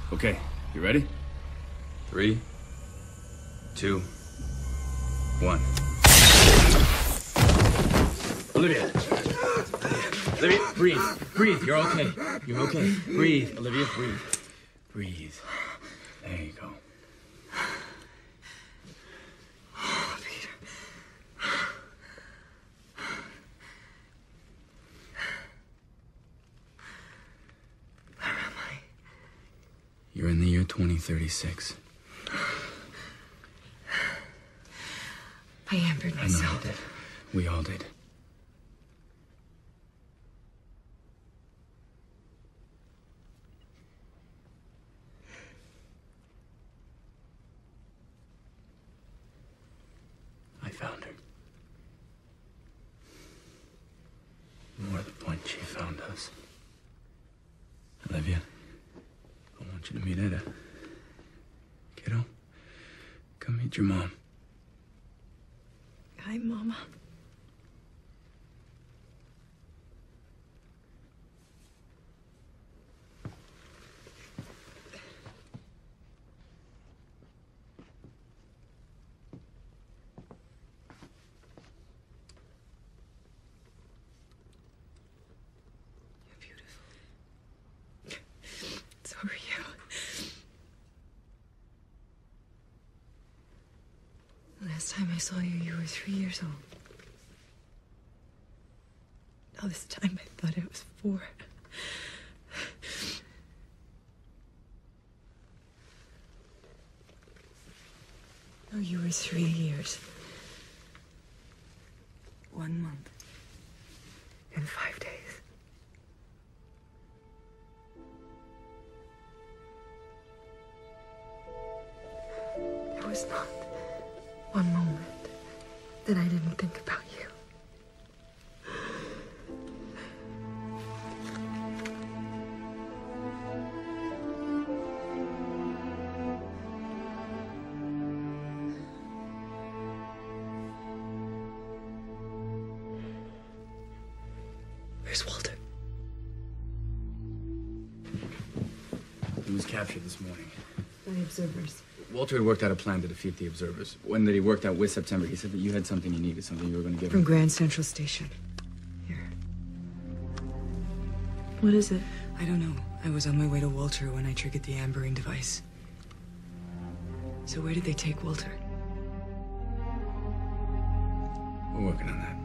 Okay, you ready? 3, 2, 1. Olivia! Olivia, breathe. Breathe, you're okay. You're okay. Breathe, Olivia, breathe. Breathe. There you go. Peter. Where am I? You're in the year 2036. I ambered myself. I know you did. We all did. I found her. More to the point, she found us. Olivia, I want you to meet Etta. Kiddo, come meet your mom. Hi, Mama. You're beautiful. So are you. Last time I saw you, you were 3 years old. Now this time I thought it was 4. No, you were 3 years. 1 month. And 5 days. There was not one moment that I didn't think about you. Where's Walter? He was captured this morning. By the observers. Walter had worked out a plan to defeat the observers. One that he worked out with September. He said that you had something he needed, something you were going to give From him. Grand Central Station. Here. What is it? I don't know. I was on my way to Walter when I triggered the ambering device. So where did they take Walter? We're working on that.